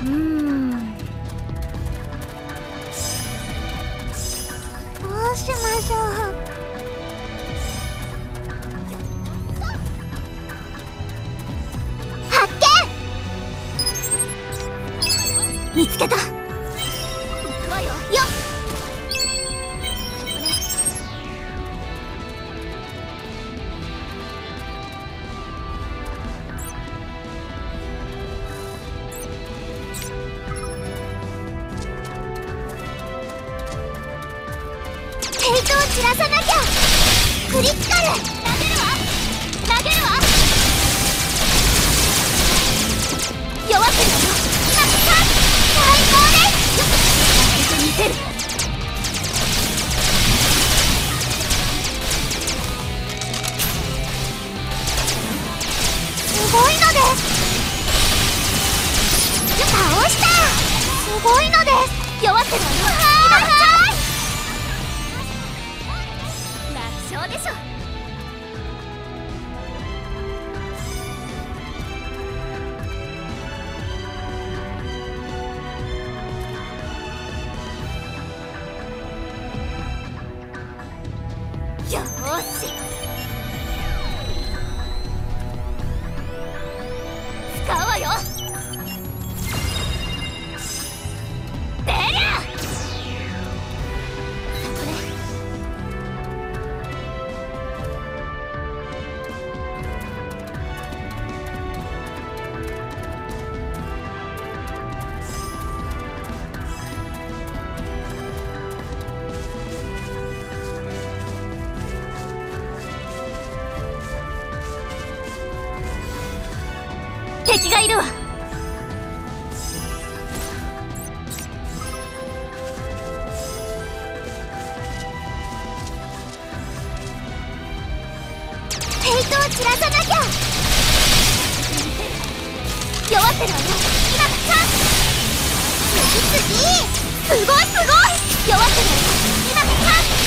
どうしましょう。発見。見つけた。行くわよ。よっ。ヘイトを散らさなきゃ。クリティカル。投げるわ投げるわ。弱ってるわよ。今こそ最高です。よっ、負けてみせる。すごいのです。倒した。すごいのです。弱ってるわよ。今こそ楽勝でしょ。よーし。使うわよ。出りゃ。そこで。敵がいるわ。ヘイトを散らさなきゃ。弱ってるわよ。今がチャンス。次すごいすごい。弱ってるわよ。今がチャンス。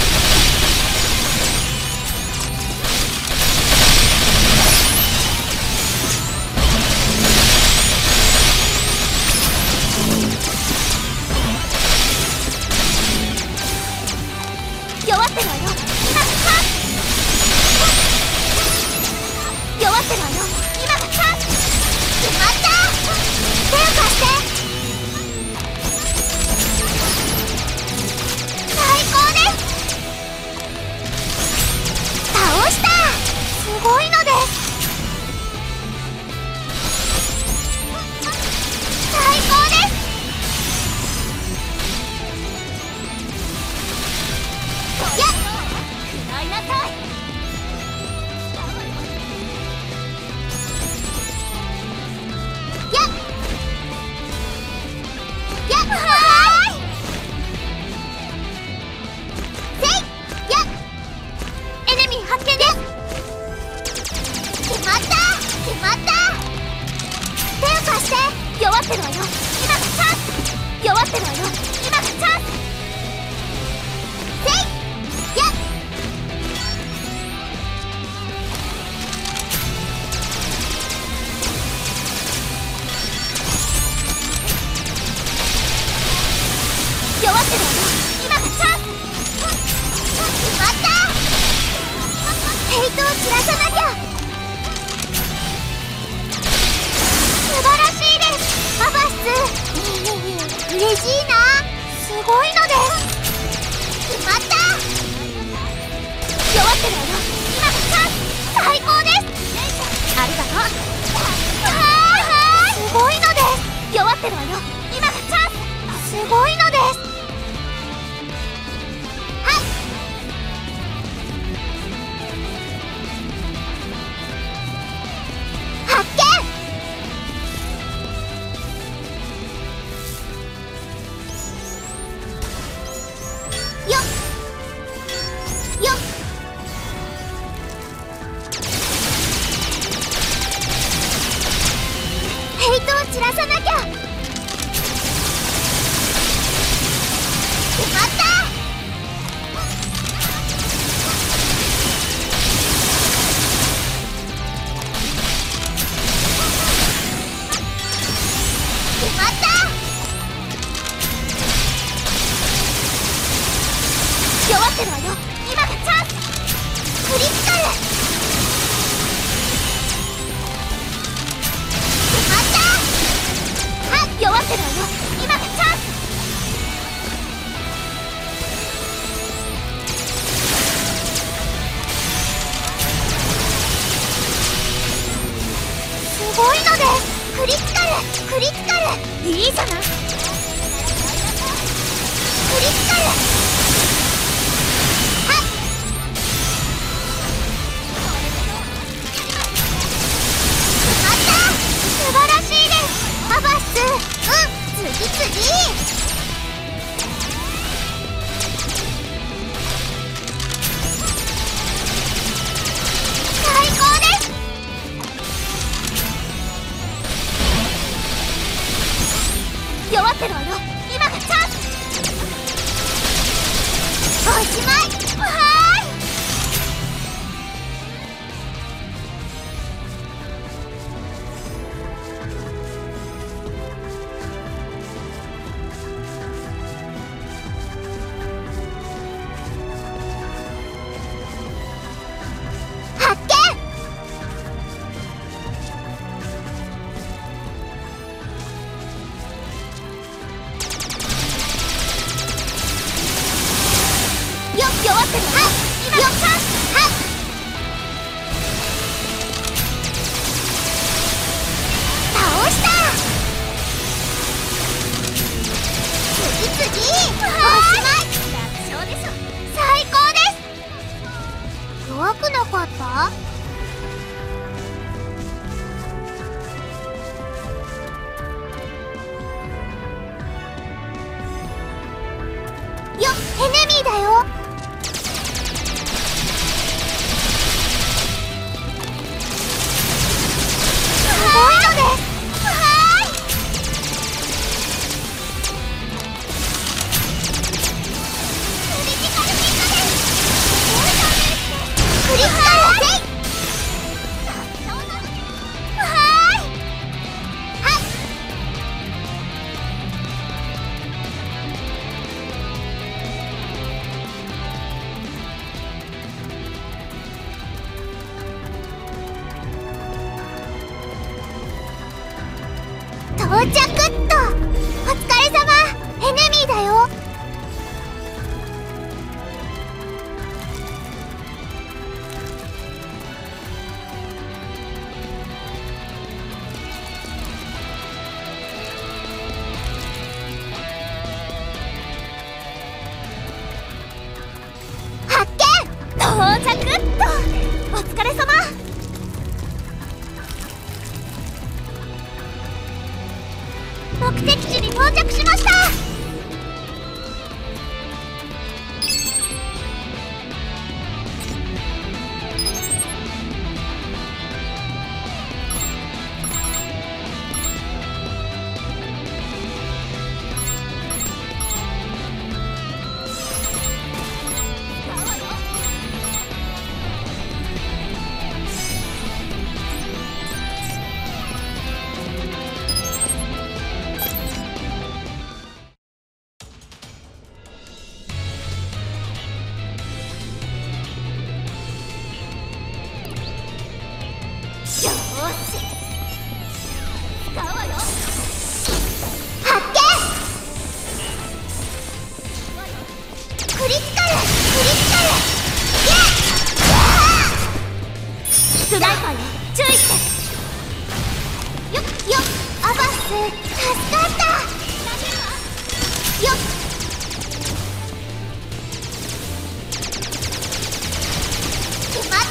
弱ってるわよ。今がチャンス。弱ってるわよ。今がチャンス。決まった。手を貸して。最高です。倒した。すごいのです。最高です。やっ、食らいなさい。やっやっ、はーい。せいやっ、エネミー発見です。決まった決まった。手を貸して。弱ってるわよ。今がチャンス。弱ってるわよ。今がチャンス。弱ってるわよ。今がチャンス。決まった。ヘイトを散らさなきゃ。素晴らしいです。パパス嬉しいな。すごいのです。決まった。弱ってるわよ。今がチャンス。最高です。ありがとう。すごいのです。弱ってるわよ。今がチャンス。すごいのです。発見。よっよっ。ヘイトを散らさなきゃ。決まった。決まった。 ってるわよ。今がチャンス。クリティカル。または弱ってるわよ。今がチャンス。すごいのです。クリティカルクリティカル。いいじゃない。クリティカル。はい。また素晴らしいです。アバス。次。最高です。弱ってるわよ。今がチャンス。おしまい。はーい。発見。弱ってるわ。今のチャンス。はい。倒した。次。おしまい。楽勝でしょ。最高です。弱くなかった？よっ、エネミーだよ。到着っと。お疲れ様。エネミーだよ。発見。到着っと。お疲れ様。目的地に到着しました。よーし、使うわよ。発見。クリティカルイエッ。スナイパーよ、注意して。よっアバス、助かった。よっ決まった。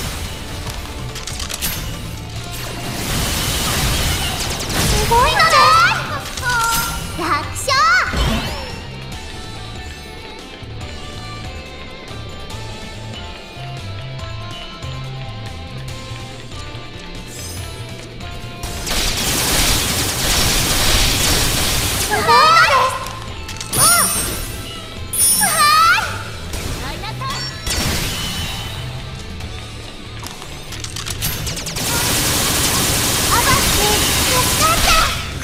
すごいのね。楽勝。すごいのです。おう、アバス、助かった。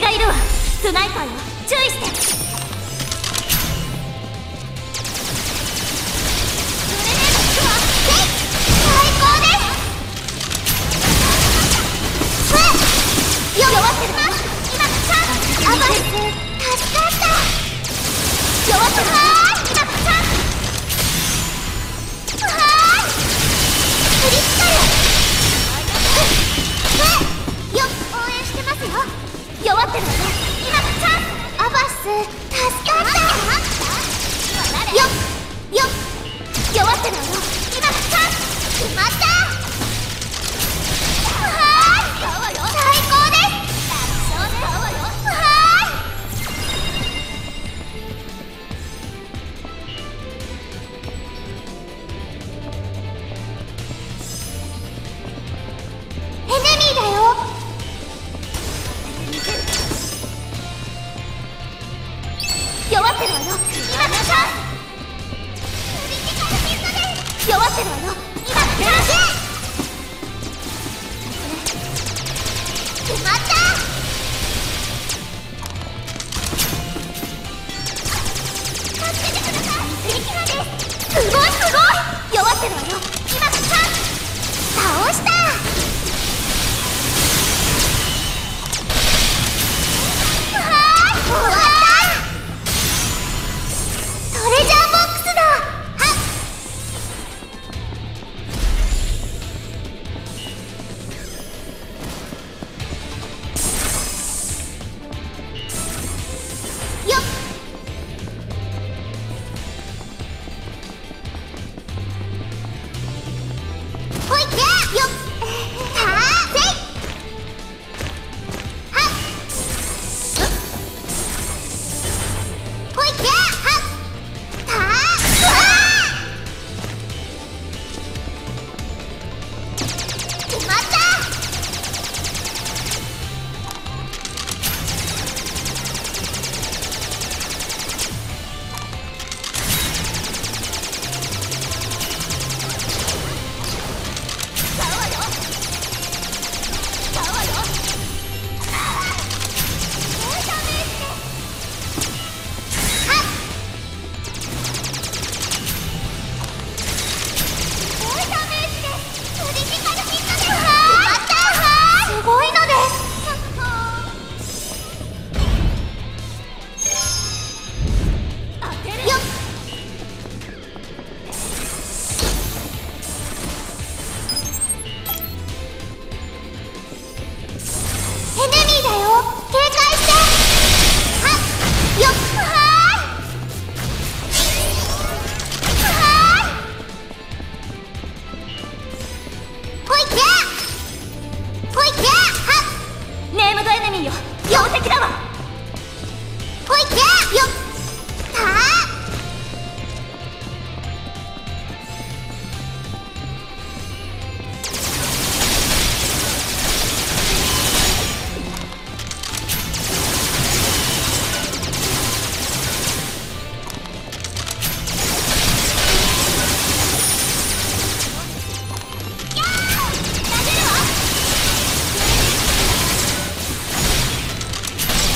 がいるわ。スナイパーよ、注意して。弱ってるわ。今チャンス。アバス助かった。弱ってるわ。今チャンス。はーいクリスタル。よっ応援してますよ。弱ってるわね。今チャンス。アバス助かった。よっよっ弱ってるわよ。今チャンス。決まった。はーい最高です。エネミーだよ。弱ってるわよ。今のチャンス。クリティカルヒットです。弱ってるわよ。今のチャンス。決まった。助けてください。敵がです。すごいすごい。弱ってるわよ。今のチャンス。倒した。終わった。トレジャーボックスだ。はっよっほいけよったーせいはっほいけはったーうわー決まった。使うわよ。使うわよ。すごいダメージです。はっすごいダメージです。クリティカルヒットです。決まった。すごいのです。当てるよっエネミーだよ。警戒して。はっよっはーいはーいほいけほいけはっネームドエネミーよ。標的だわ。ほいけよったー投げるわ。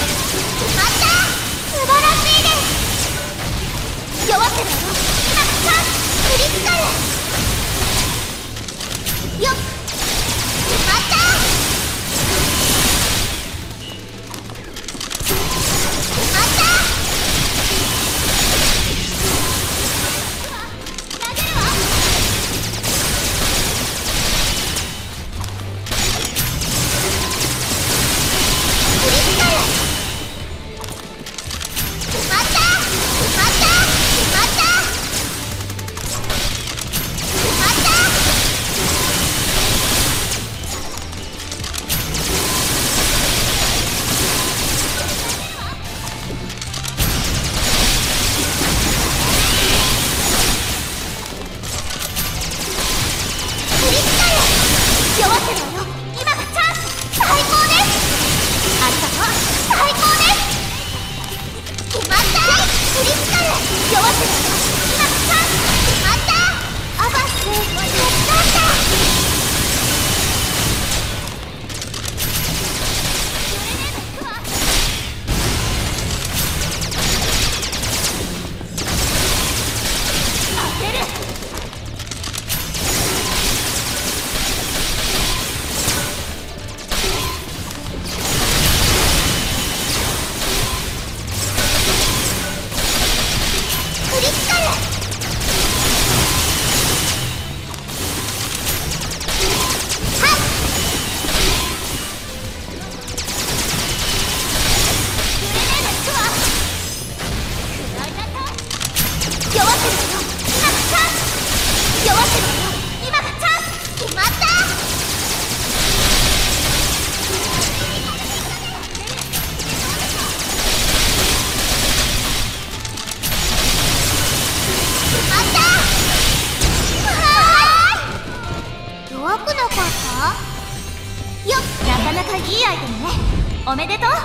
いいアイテムね。おめでとう。マ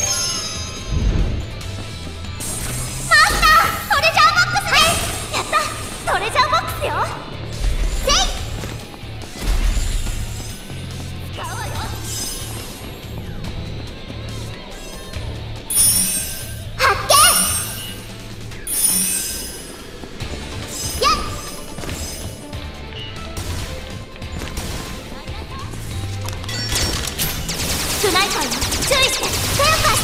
スター、トレジャーボックスです。やった、トレジャーボックスよ。せい使うわよ。発見。やっスナイパーよ、注意して。手を貸して。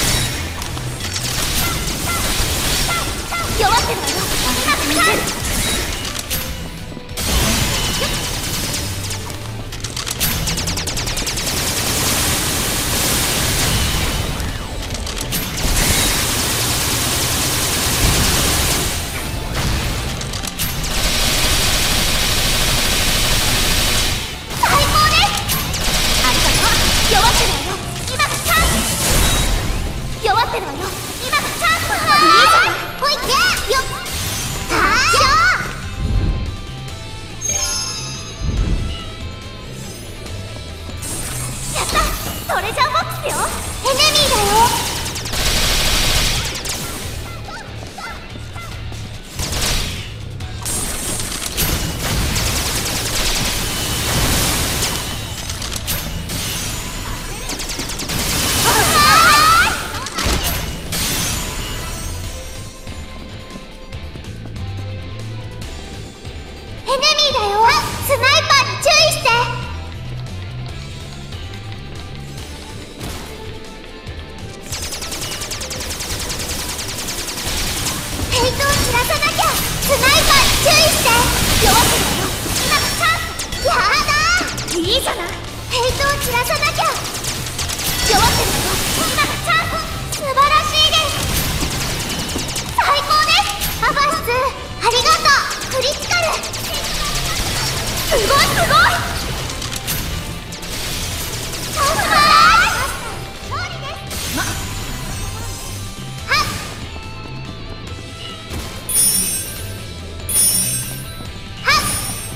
弱ってるわよ。最高です。ありがとう。弱ってるわよ。今がチャンス。弱ってるわよ。今がチャンス。いいじゃん。ほいけよっ。たーしょー。やった、トレジャーボックスよ。エネミーだよ。エネミーだよ。スナイパーに注意して。フェイトを散らさなきゃ。スナイパーに注意して。弱ってるわよ。今がチャンス。やだー。いいじゃない。フェイトを散らさなきゃ。弱ってるわよ。今がチャンス。素晴らしいです。最高です。アバス、ありがとう。クリティカル。すごいすごい。勝利です。はっ。はっ。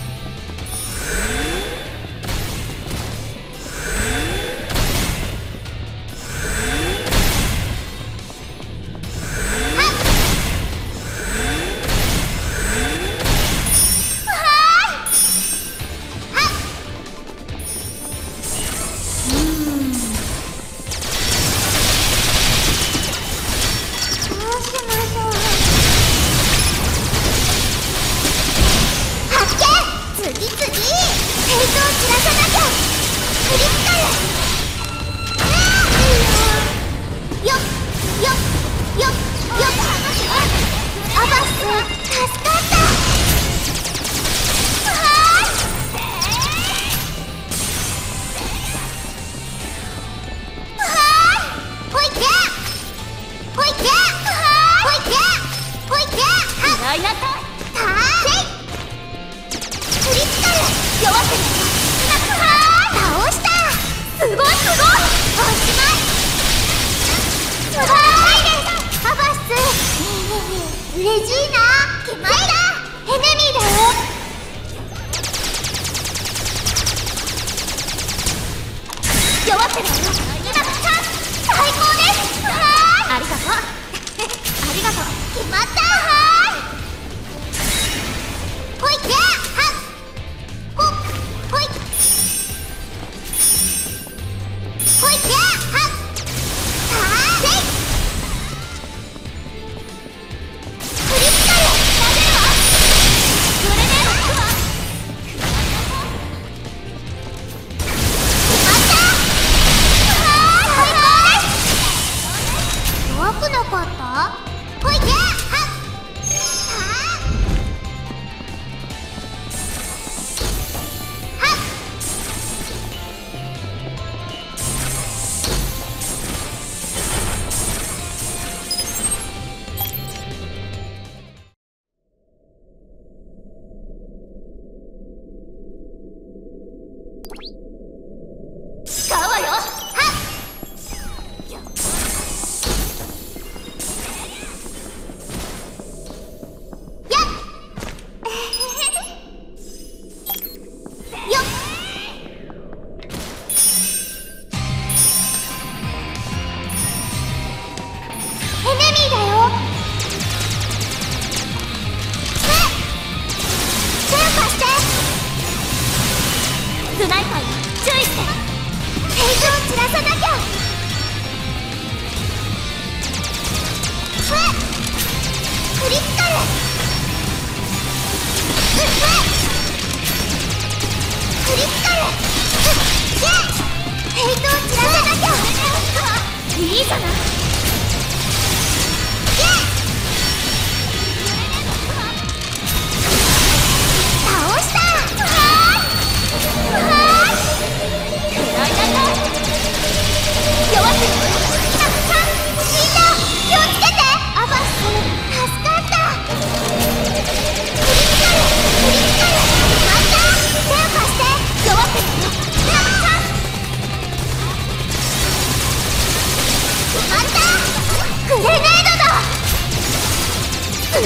嬉しいな。決まった。エネミーだよ。弱ってるわよ。今がチャンス。最高です。はーい。ありがとう。ありがとう。決まった。はーい。ほいけ。はっ。ほっ。ほい。ほいけ。はっ。はーい。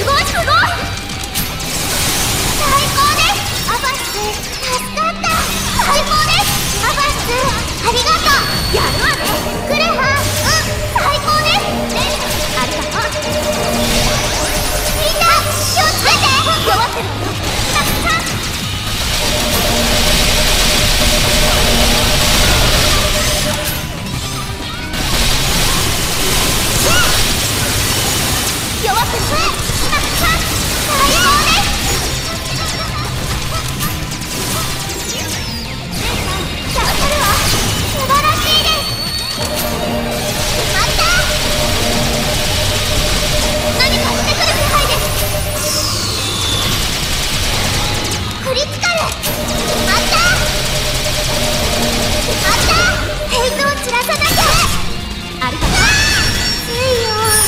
ごいすごい、最高です。アバス助かった。最高です。アバスありがとう。やるわね。クレハ最高です。ありがとう。みんな気をつけて。弱ってるわよ。たくさん弱ってる。たくさん最高です。助かるわ。素晴らしいです。また何かしてくる気配です。クリティカル。またヘイトを散らさなきゃ。ありがとう。ついよ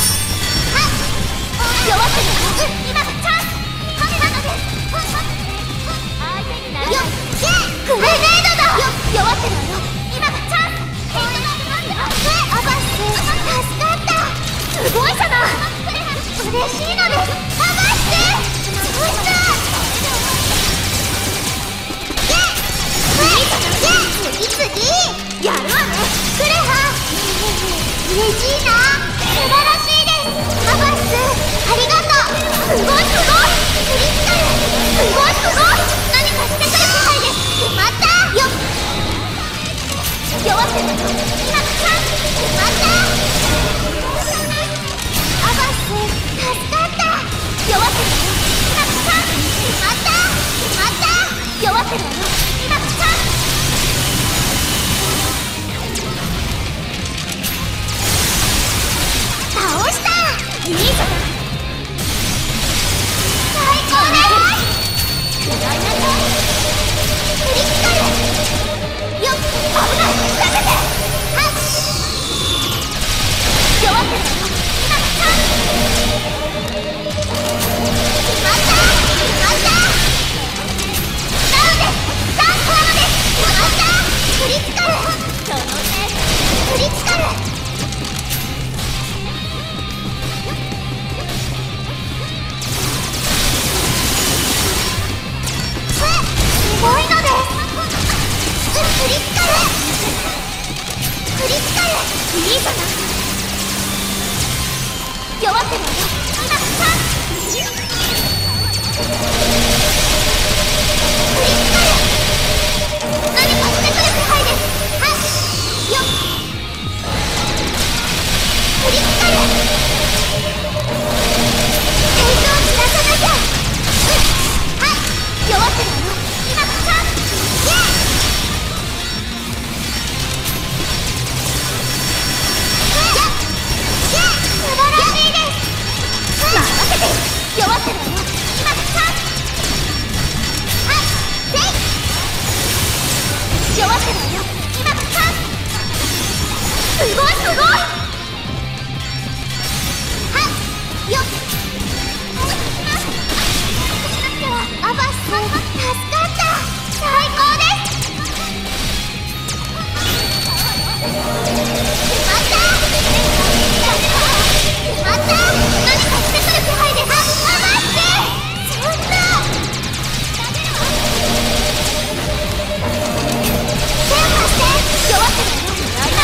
弱ってる。今がチャンス。なので相手にならない。よっグレネードだ。弱ってるわよ。今がチャンス。ヘイトがあります。アバス助かった。すごいじゃない。嬉しいのです。アバスそうした。次やるわね。クレハ嬉しいな。素晴らしいです。アバスありがとう。すごいすごい。クリティカルすごいすごい。何かしてくる気配です。またよっ弱ってる。今チャンス。またアバス助かった。弱ってる。今チャンス。また弱ってるわよ。今チャンス。倒した。いいじゃない。最高です。クリティカルよっ危ない。避けて。弱ってる。今チャンス。またダウンです。ダンスなのです。またクリティカルそのねクリティカルすごいのです。クリティカルいいじゃない。弱ってるわよ。今チャンス。クリティカル何かしてくる気配です。よっクリティカルヘイトを散らさなきゃ。弱ってるわよ。今チャンス。素晴らしいです。任せて。弱ってるわよ。今チャンス。弱ってるわよ。今チャンス。すごいすごい。よっアバス助かった。最高です。また何かしてくる気配です。アバスそんな手を貸して。弱ってるわよ。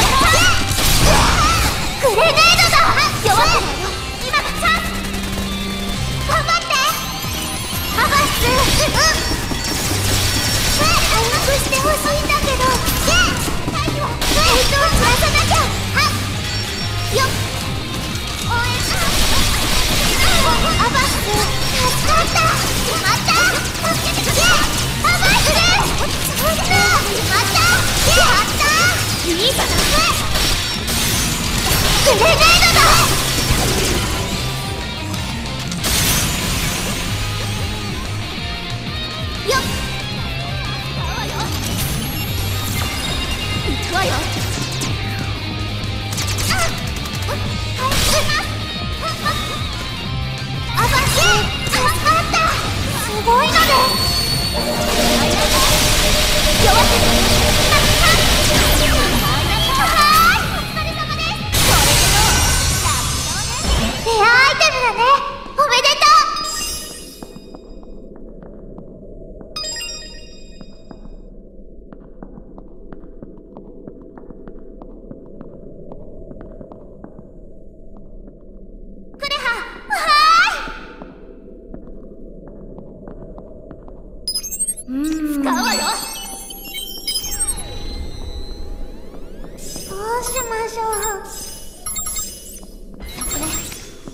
グレネードだ。弱ってるわよ。今がチャンス。頑張ってアバス。早くしてほしいんだけど。ヘイトを散らさなきゃ。よっ応援アバス助かった。また助けてくれ。アバスそんなまたいいじゃない。グレネードだ。よっ行くわよ。アバス助かった。すごいのです。弱ってる。レアアイテムだね。おめでとう。 どうしましょう。そこね。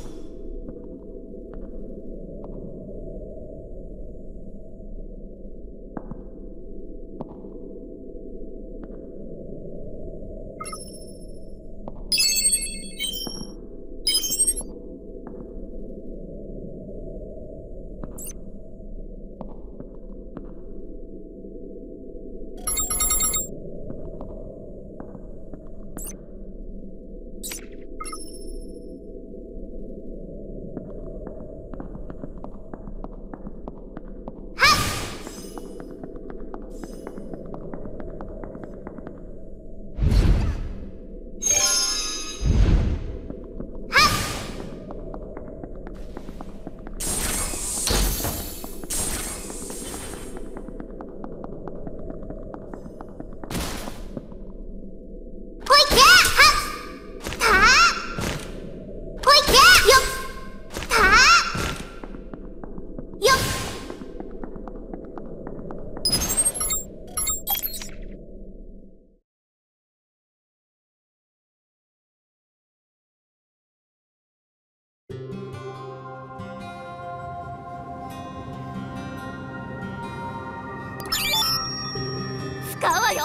使うわよ。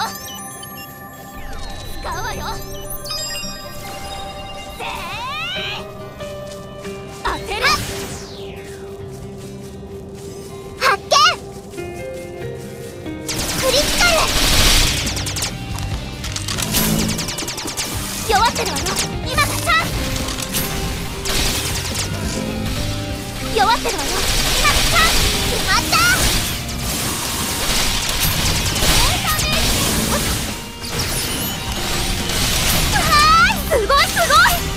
使うわよ。当てる。発見。クリティカル。弱ってるわよ。今がチャンス。弱ってるわよ。今がチャンス。決まった。すごいすごい。戦闘終了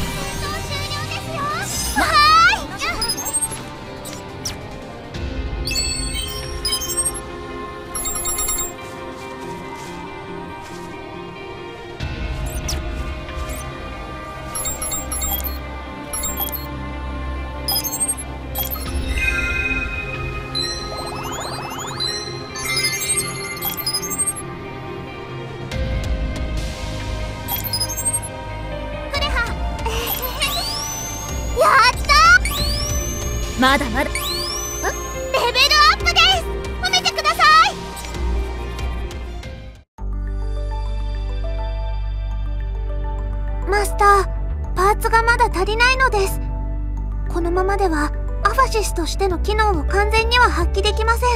ですよ。はーい。まだまだ。レベルアップです。褒めてください。マスター、パーツがまだ足りないのです。このままではアファシスとしての機能を完全には発揮できませ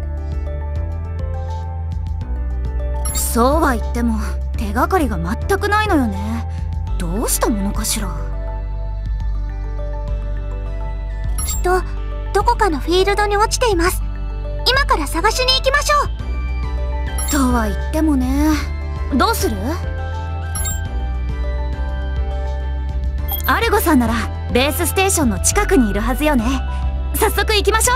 ん。 そうは言っても手がかりが全くないのよね。どうしたものかしら。 きっとどこかのフィールドに落ちています。今から探しに行きましょう。 とは言ってもね。どうする？アルゴさんならベースステーションの近くにいるはずよね。早速行きましょう。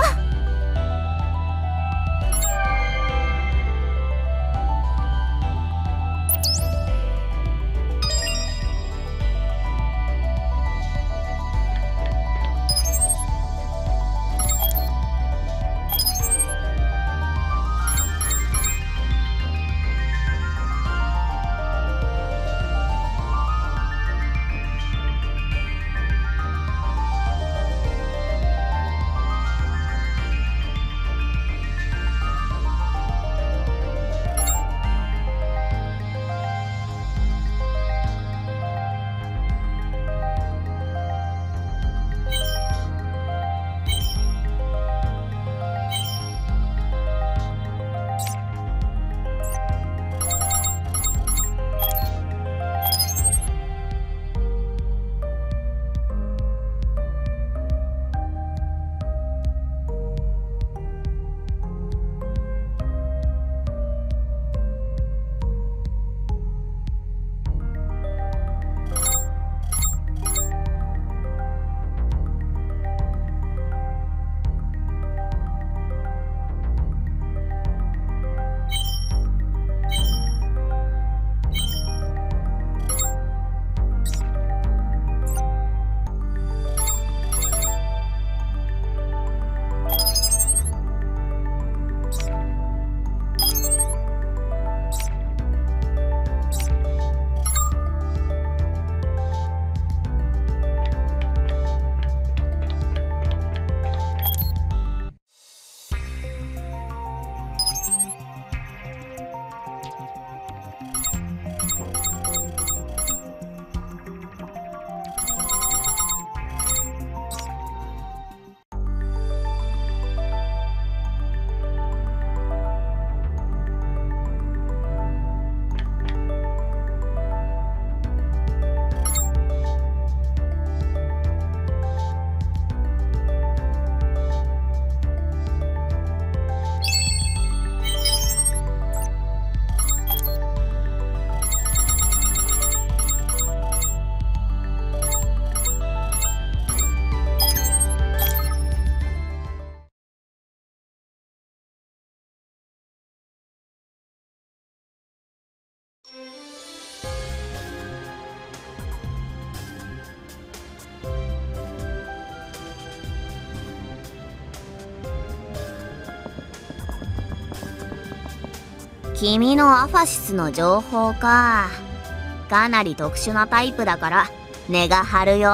君のアファシスの情報か。かなり特殊なタイプだから値が張るよ。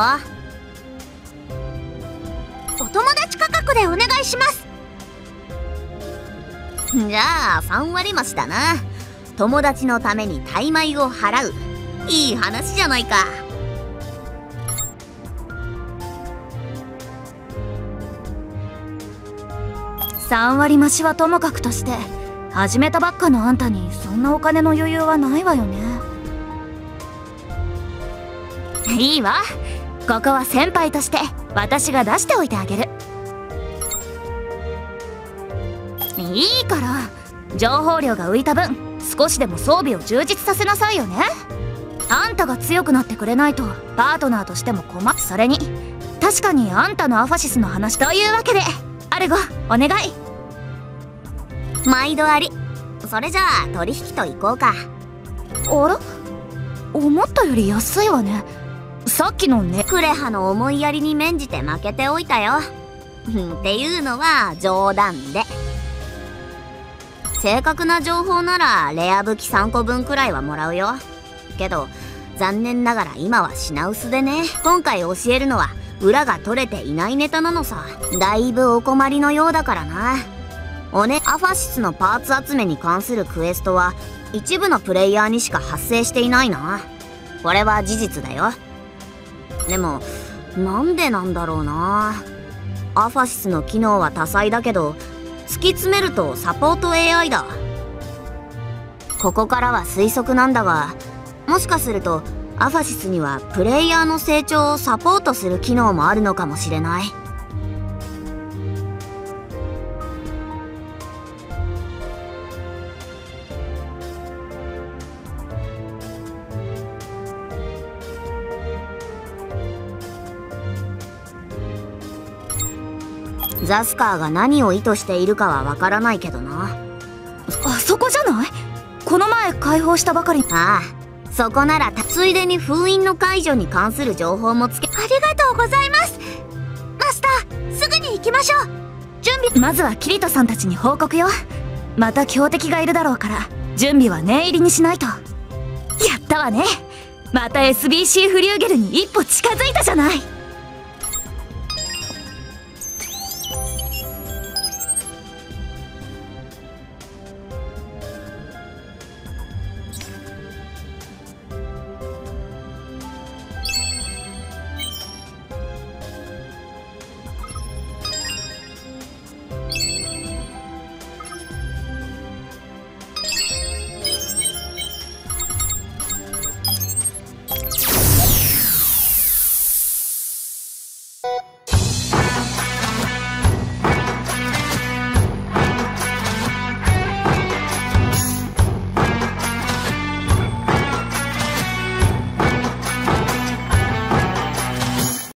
お友達価格でお願いします。じゃあ3割増しだな。友達のためにタイ米を払う。いい話じゃないか。 3割増しはともかくとして、始めたばっかのあんたにそんなお金の余裕はないわよね。いいわ、ここは先輩として私が出しておいてあげる。いいから情報量が浮いた分少しでも装備を充実させなさいよね。あんたが強くなってくれないとパートナーとしても困る。それに確かにあんたのアファシスの話というわけでアルゴお願い。 毎度あり。それじゃあ取引といこうか。 あら、思ったより安いわね。さっきのね、 クレハの思いやりに免じて負けておいたよ。っていうのは冗談で。正確な情報ならレア武器3個分くらいはもらうよ。けど残念ながら今は品薄でね。今回教えるのは裏が取れていないネタなのさ。だいぶお困りのようだからな。アファシスのパーツ集めに関するクエストは一部のプレイヤーにしか発生していないな。これは事実だよ。でもなんでなんだろうな。アファシスの機能は多彩だけど突き詰めるとサポート AI だ。ここからは推測なんだが、もしかするとアファシスにはプレイヤーの成長をサポートする機能もあるのかもしれない。ザスカーが何を意図しているかはわからないけどな。 あそこじゃない？この前解放したばかり。 ああ、そこならついでに封印の解除に関する情報もつけ。ありがとうございます。マスター、すぐに行きましょう。準備。 まずはキリトさんたちに報告よ。また強敵がいるだろうから準備は念入りにしないと。やったわね。また SBC フリューゲルに一歩近づいたじゃない。